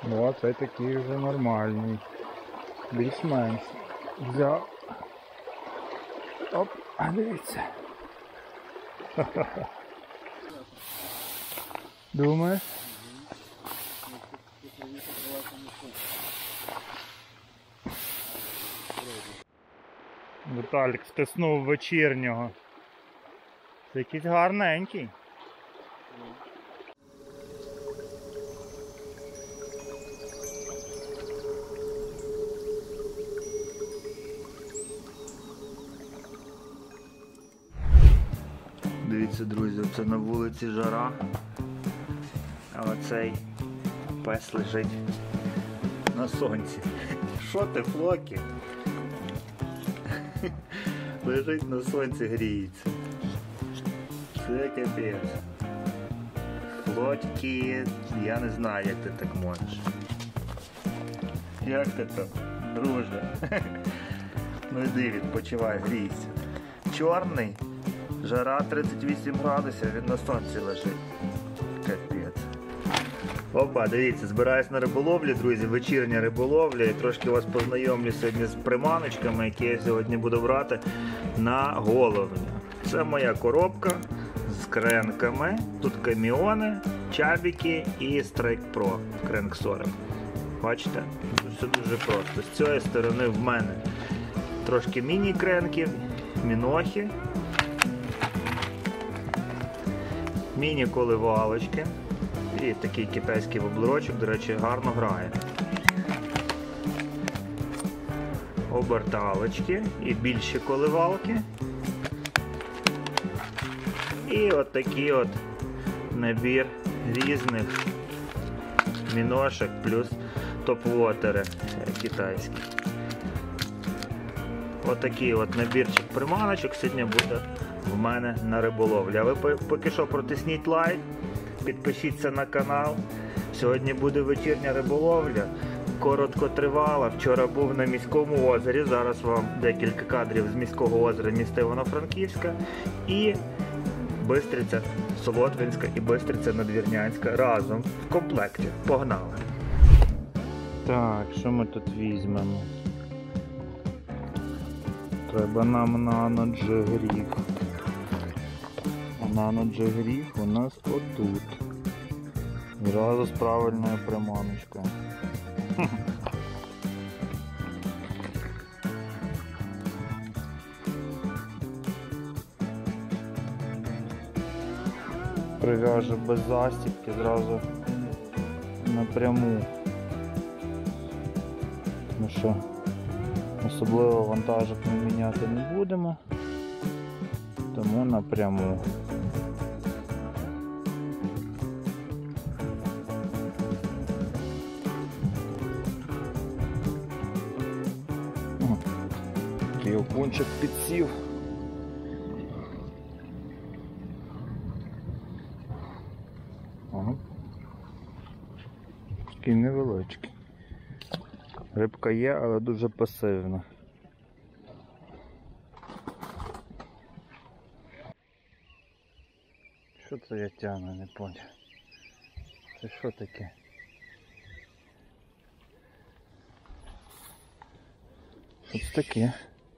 Ну, а цей такий вже нормальний. Більш-менш. Взяв. Оп, а дивіться. Думаєш? Віталік стиснув вечірнього. Це якийсь гарненький. Дивіться, друзі, це на вулиці жара, а оцей пес лежить на сонці. Що ти, Флокі? Лежить на сонці, гріється. Це капець. Флокі, я не знаю, як ти так можеш. Як ти так, друже? Ну йди, відпочивай, грійся. Чорний. Жара 38 градусів, він на сонці лежить. Капець. Опа, дивіться, збираюсь на риболовлю, друзі, вечірня риболовля. І трошки вас познайомлю сьогодні з приманочками, які я сьогодні буду брати на головню. Це моя коробка з кренками. Тут каміони, чабіки і Strike Pro кренк 40. Бачите? Тут все дуже просто. З цієї сторони в мене трошки міні-кренків, мінохи. Міні-коливалочки і такий китайський воблерочок, до речі, гарно грає. Оберталочки і більші коливалки. І от такий от набір різних міношок плюс топ-вотери китайські. Отакий от набірчик приманочок сьогодні буде в мене на риболовлі. А ви поки що протисніть лайк, підпишіться на канал. Сьогодні буде вечірня риболовля, короткотривала. Вчора був на міському озері, зараз вам декілька кадрів з міського озера міста Івано-Франківська. І Бистриця Солотвинська і Бистриця Надвірнянська разом в комплекті. Погнали! Так, що ми тут візьмемо? Треба нам наноджигріг. А наноджигріг у нас отут. Зразу з правильною приманочкою. Прив'яжу без застібки, зразу напряму. Ну що, особливо вантажок ми міняти не будемо, тому напряму. Такий окунчик підсів. Ага. Такий невеличкий. Рибка є, але дуже пасивна. Що це я тягну, не поняв? Це що таке? Що це таке?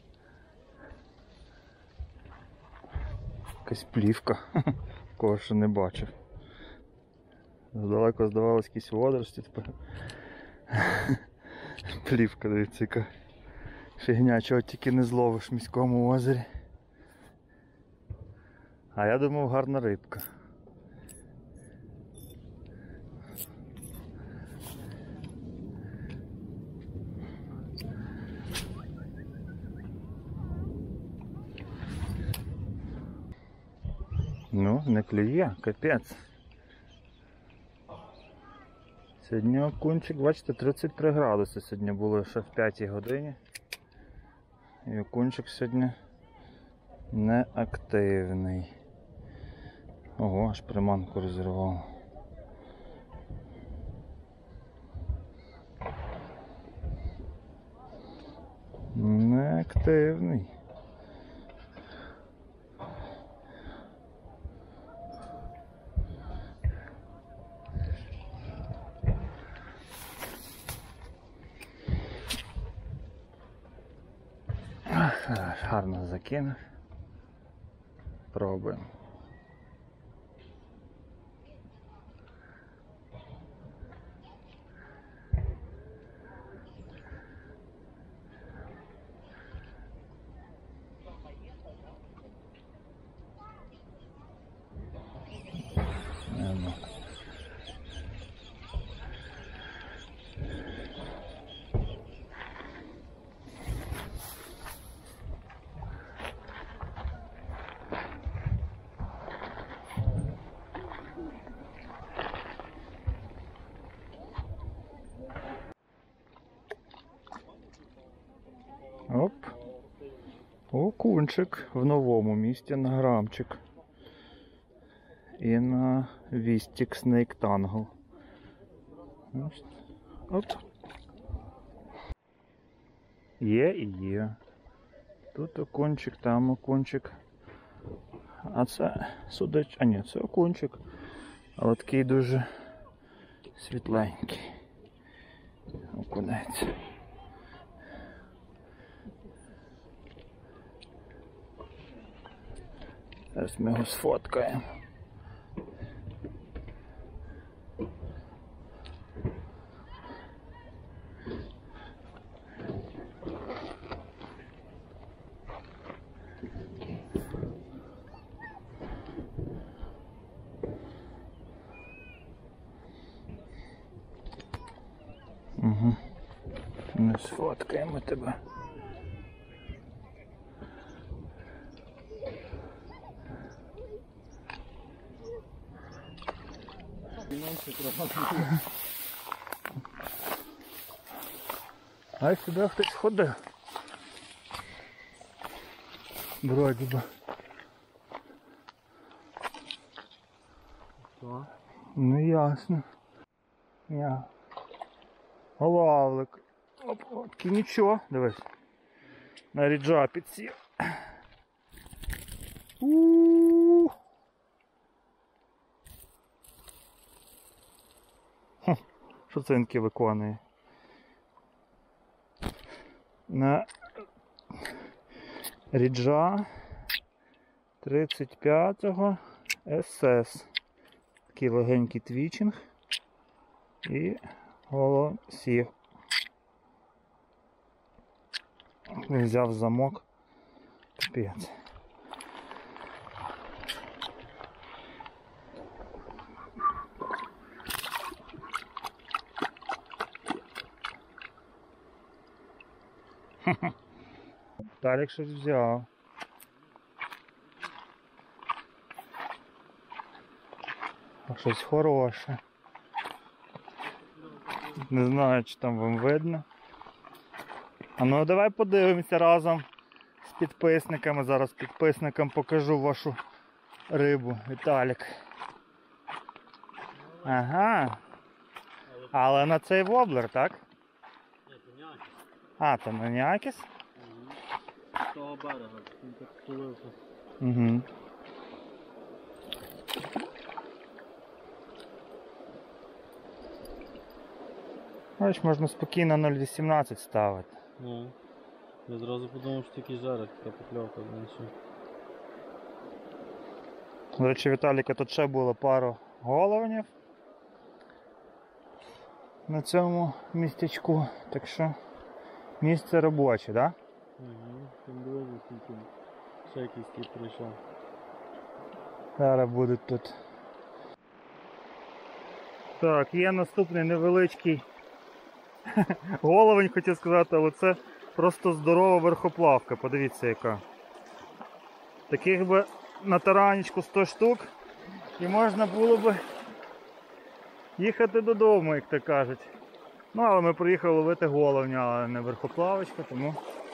Якась плівка, кого ще не бачив. Здалеко здавалось якісь водорості, тепер плівка, дивіться, яка фігня, чого тільки не зловиш в міському озері. А я думав, гарна рибка. Ну, не клює, капець. Сьогодні окунчик, бачите, 33 градуси сьогодні було ще в 5 годині. І окунчик сьогодні неактивний. Ого, аж приманку розірвав. Неактивний. гарно закинув. Пробуємо. Оп. Окунчик в новому місці на грамчик. І на вістик Snake Tangle. Оп. Є і є. Тут окунчик, там окунчик. А це судач... А ні, це окунчик. Але такий дуже світленький. Окунець. Зараз ми його сфоткаємо. Угу. Ми сфоткаємо тебе. А сюди хтось ходив. Вроді би. Що? Ну ясно. Я. Голавлик. Оп, нічого. Дивись. На ріджа підсів. Що це він таки виконує? На ріджа 35-го СС. Такий легенький твічинг і голосів. Взяв замок. Капець. Віталік щось взяв. Щось хороше. Не знаю, чи там вам видно. А ну давай подивимося разом з підписниками. Зараз підписникам покажу вашу рибу. Віталік. Ага. Але на цей воблер, так? Ні, це ніякіс. А, це на ніякіс? З того берега, він так тулився. Угу. Бачиш, можна спокійно 0,18 ставити. Ну, я зразу подумав, що тільки жарить, така покльовка, знаєш. До речі, Віталіка тут ще було пару головнів на цьому містечку, так що місце робоче, так? Угу, там було тільки ще якийсь кіт прийшов. Зараз будуть тут. Так, є наступний невеличкий головень, хотів сказати, але це просто здорова верхоплавка, подивіться яка. Таких би на таранечку 100 штук і можна було би їхати додому, як то кажуть. Ну, але ми приїхали ловити головня, а не верхоплавочка, тому...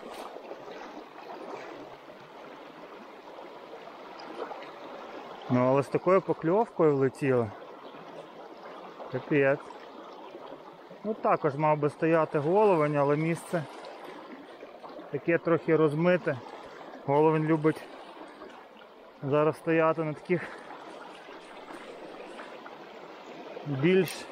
Ну, але з такою покльовкою влетіло. Капець. Ну, також мав би стояти головень, але місце таке трохи розмите. Головень любить зараз стояти на таких більш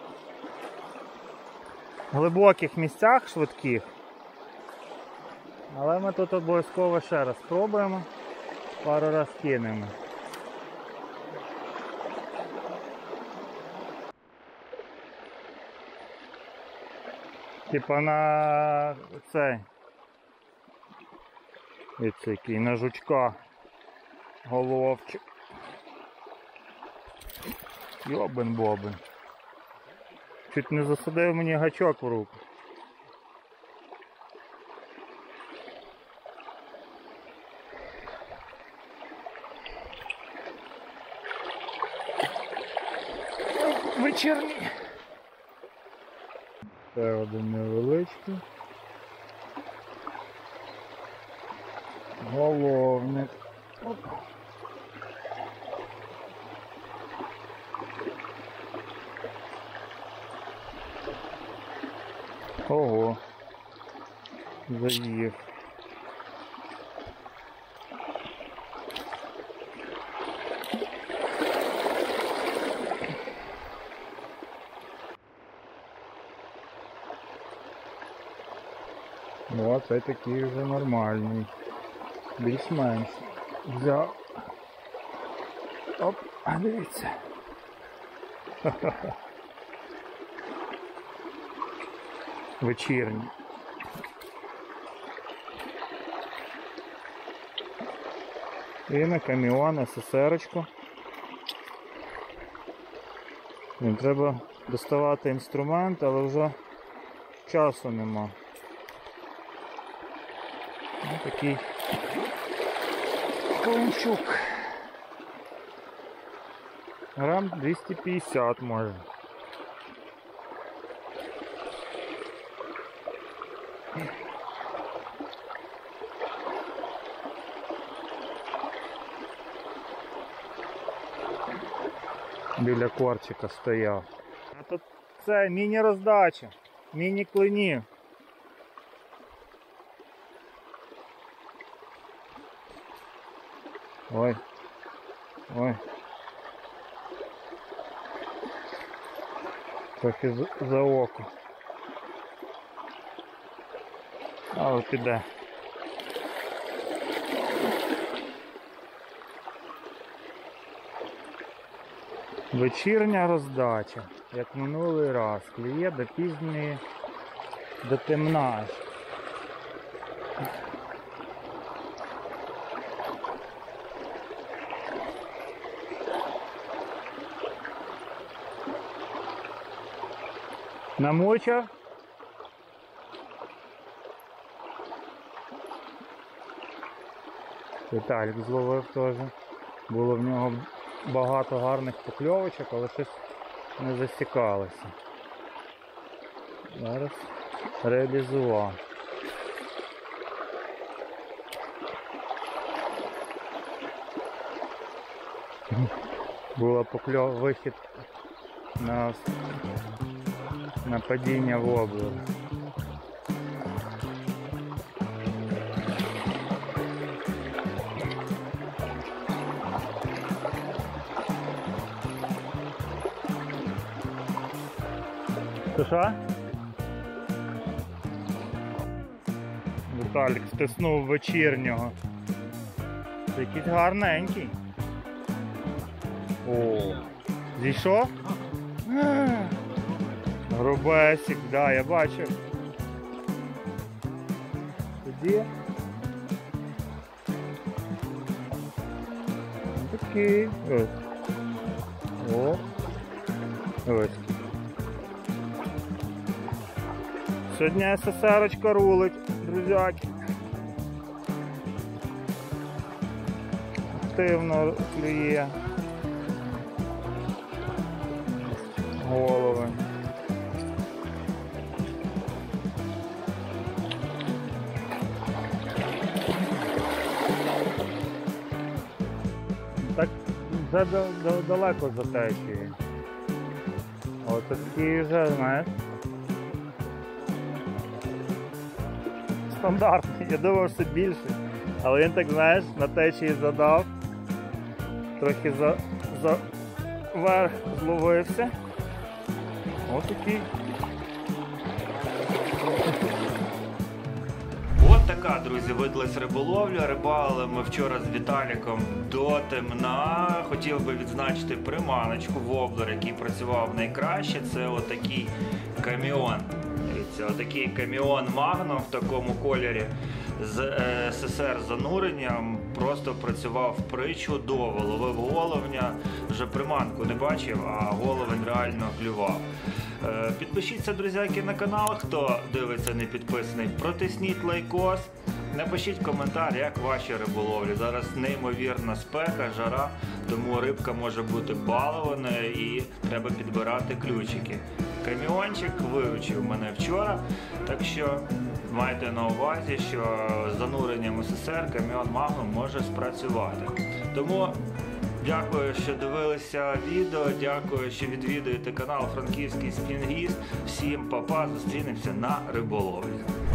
глибоких місцях швидких. Але ми тут обов'язково ще раз спробуємо, пару раз кинемо. Типа на цей, який, на жучка головчик. Йобен-бобен. Чуть не засадив мені гачок в руку. Вечірній. Це один невеличкий. Головник. Оп. Ого. Заїв. Ну, а це такий вже нормальний. Більш-менш. Взяв. Оп, а дивіться. Ха-ха-ха. Вечірній. І на каміон СССР-очку. Треба доставати інструмент, але вже часу нема. Ось такий клинчук. Грам 250 може. Біля корчика стояв. А тут це міні-роздача, міні-клинів. Ой, ой. Трохи за око. А от іде. Вечірня роздача, як минулий раз, клює до пізньої, до темна. Намочав? Віталік зловив теж. Було в нього багато гарних покльовочок, але щось не засікалося. Зараз реалізував. Було вихід на падіння в область. Що? Віталік стиснув вечірнього. Це якийсь гарненький. О, зійшов? Грубесик, да, я бачив. Тоді такий. Ось. О. Ось. Сьогодні СССР-очка рулить, друзяки. Активно клює. Голови. Так вже далеко за течією. Ось такий вже, знаєш. Стандартний, я думав, що більше, але він так, знаєш, на течії задав, трохи за верх зловився. Ось такий. От така, друзі, видалась риболовля. Рибалили ми вчора з Віталіком до темна. Хотів би відзначити приманочку, воблер, який працював найкраще. Це отакий каміон. Дивіться, отакий каміон Magnum в такому кольорі з СССР зануренням. Просто працював причудово, ловив головня. Вже приманку не бачив, а головень реально клював. Підпишіться, друзяки, на канал, хто дивиться не підписаний. Протисніть лайкос. Напишіть коментар, як ваші риболовлі. Зараз неймовірна спека, жара, тому рибка може бути балованою і треба підбирати ключики. Каміончик виручив мене вчора, так що майте на увазі, що з зануренням СССР каміон Magnum може спрацювати. Тому дякую, що дивилися відео, дякую, що відвідуєте канал Франківський Спінгіст. Всім па-па, зустрінемося на риболовлі.